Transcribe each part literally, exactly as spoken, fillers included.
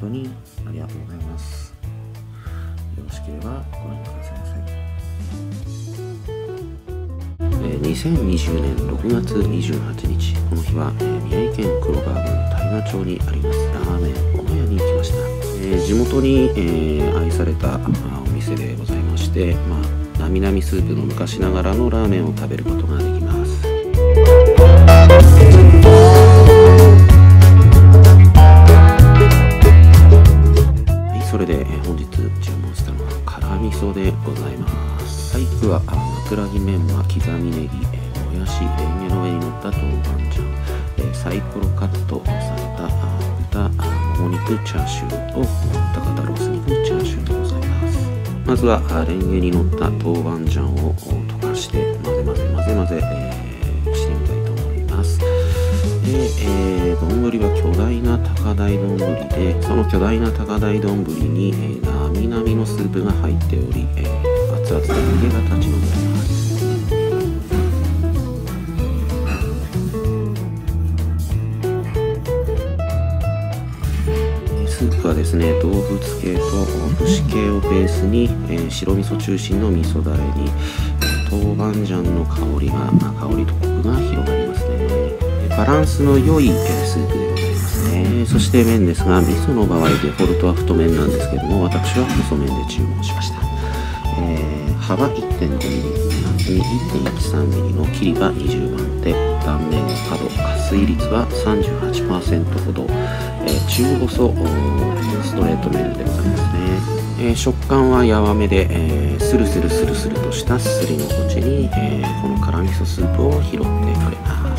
誠にありがとうございます。よろしければご覧くださいませ。えー、にせんにじゅうねんろくがつにじゅうはちにち、この日は、えー、宮城県黒川郡大和町にありますラーメンおのやに来ました。えー、地元に、えー、愛されたお店でございまして、まあ、なみなみスープの昔ながらのラーメンを食べることができます。それで本日注文したのは辛味噌でございます。細工は枕木メンマ、刻みネギ、もやし、レンゲの上に乗った豆板醤、サイコロカットされた豚もも肉チャーシューと豚肩ロース肉チャーシューでございます。まずはレンゲに乗った豆板醤を溶かして混ぜ混ぜ混ぜ混ぜ、えー、してみたいと思います。で、えー、丼は巨大な高台丼で、その巨大な高台丼に、えー、なみなみのスープが入っており、えー、熱々で湯気が立ち上ります。スープはですね、動物系と節系をベースに、えー、白味噌中心の味噌だれに、えー、豆板醤の香りが香りとコクが広がりますね。バランスの良い、えー、スープでございますね。そして麺ですが、味噌の場合デフォルトは太麺なんですけども、私は細麺で注文しました。えー、幅 いってんごミリ、厚み いってんいちさんミリの切りがにじゅうばん手、断面の角、加水率は さんじゅうはちパーセント ほど、えー、中細ストレート麺でございますね。えー、食感はやわめで、えー、スルスルスルスルとしたすり心地に、えー、この辛味噌スープを拾ってくれます。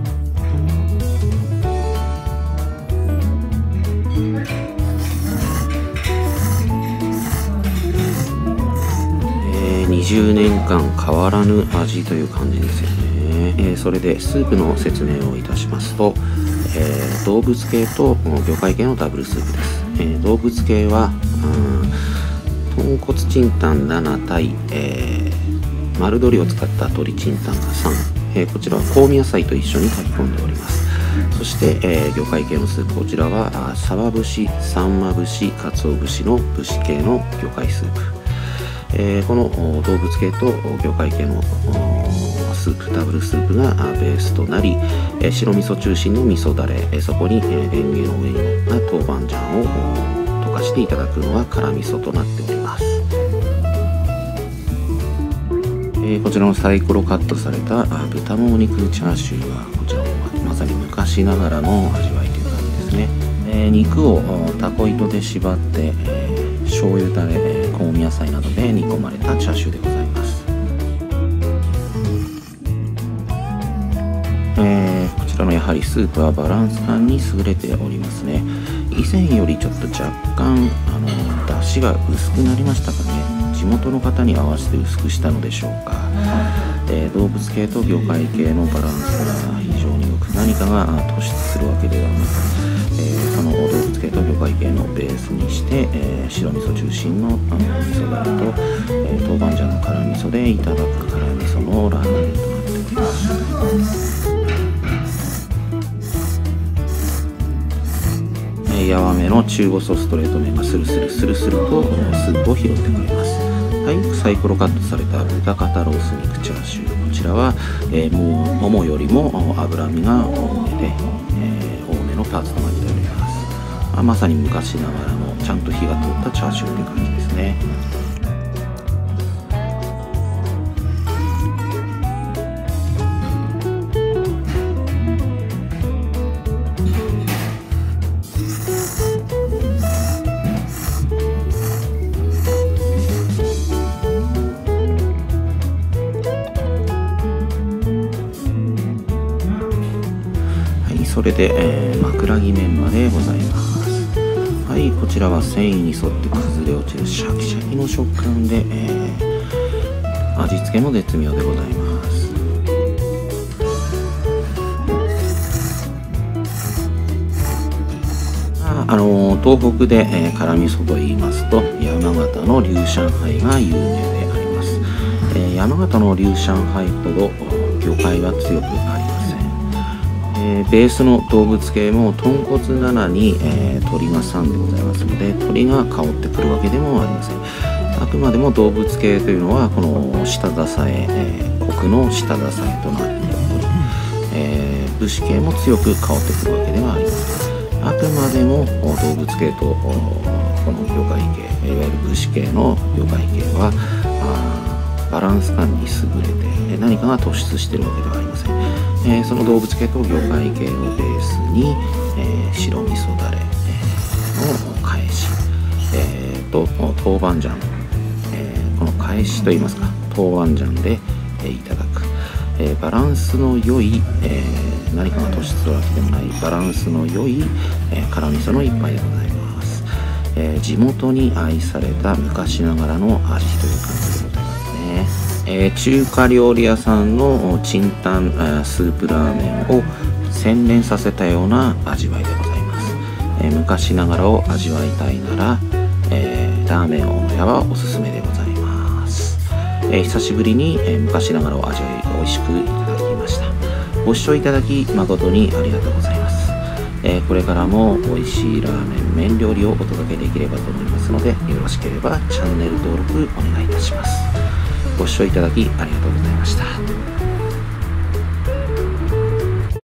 にじゅうねんかん変わらぬ味という感じですよね。えー、それでスープの説明をいたしますと、えー、動物系と魚介系のダブルスープです。えー、動物系は豚骨チンタンなな対、えー、丸鶏を使った鶏チンタンがさん、えー、こちらは香味野菜と一緒に炊き込んでおります。そして、えー、魚介系のスープ、こちらはサバ節、サンマ節、カツオ節の節系の魚介スープ。えー、この動物系と魚介系のスープ、ダブルスープがベースとなり、えー、白味噌中心の味噌だれ、えー、そこに、えー、レンゲの上に乗った豆板醤を溶かしていただくのが辛味噌となっております。えー、こちらのサイコロカットされた豚もも肉チャーシューは、こちらもまさに昔ながらの味わいという感じですね。えー、肉をタコ糸で縛って、えー、醤油だれ、香味野菜などで煮込まれたチャーシューでございます。えー、こちらのやはりスープはバランス感に優れておりますね。以前よりちょっと若干あの出汁が薄くなりましたかね。地元の方に合わせて薄くしたのでしょうか。えー、動物系と魚介系のバランスが非常によく、何かが突出するわけではなく、えー、その動物系と魚介系のベースにして、えー、白味噌中心のあの味噌だれと、えー、豆板醤の辛味噌でいただく辛味噌のラーメンとなっております。えー、やわめの中細ストレート麺がスルスルスルスルとスープを拾ってくれます。はい、サイコロカットされた豚肩ロース肉チャーシュー、こちらは、えー、もうももよりも脂身が多めで、えー、多めのパーツとなっております。まあ、まさに昔ながらのちゃんと火が通ったチャーシューという感じですね。それで、えー、枕木メンマでございます。はい、こちらは繊維に沿って崩れ落ちるシャキシャキの食感で、えー、味付けも絶妙でございます。あ、あのー、東北で、えー、辛味噌と言いますと山形の龍上海が有名であります。えー、山形の龍上海ほど魚介は強くあります。 えー、ベースの動物系も豚骨ななに、えー、鳥がさんでございますので、鳥が香ってくるわけでもありません。あくまでも動物系というのはこの下支え、えー、コクの下支えとなっており、えー、節系も強く香ってくるわけではありません。あくまでも動物系とこの魚介系、いわゆる節系の魚介系はバランス感に優れて何かが突出しているわけではありません。えー、その動物系と魚介系をベースに、えー、白味噌だれの返し、えー、と豆板醤、えー、この返しといいますか豆板醤で、えー、いただく、えー、バランスの良い、えー、何かが突出するわけでもないバランスの良い、えー、辛味噌の一杯でございます。えー、地元に愛された昔ながらの味という感じでございますね。えー、中華料理屋さんのチンタンスープラーメンを洗練させたような味わいでございます。えー、昔ながらを味わいたいなら、えー、ラーメン大野屋はおすすめでございます。えー、久しぶりに、えー、昔ながらを味わい美味しくいただきました。ご視聴いただき誠にありがとうございます。えー、これからも美味しいラーメン麺料理をお届けできればと思いますので、よろしければチャンネル登録お願いいたします。ご視聴いただきありがとうございました。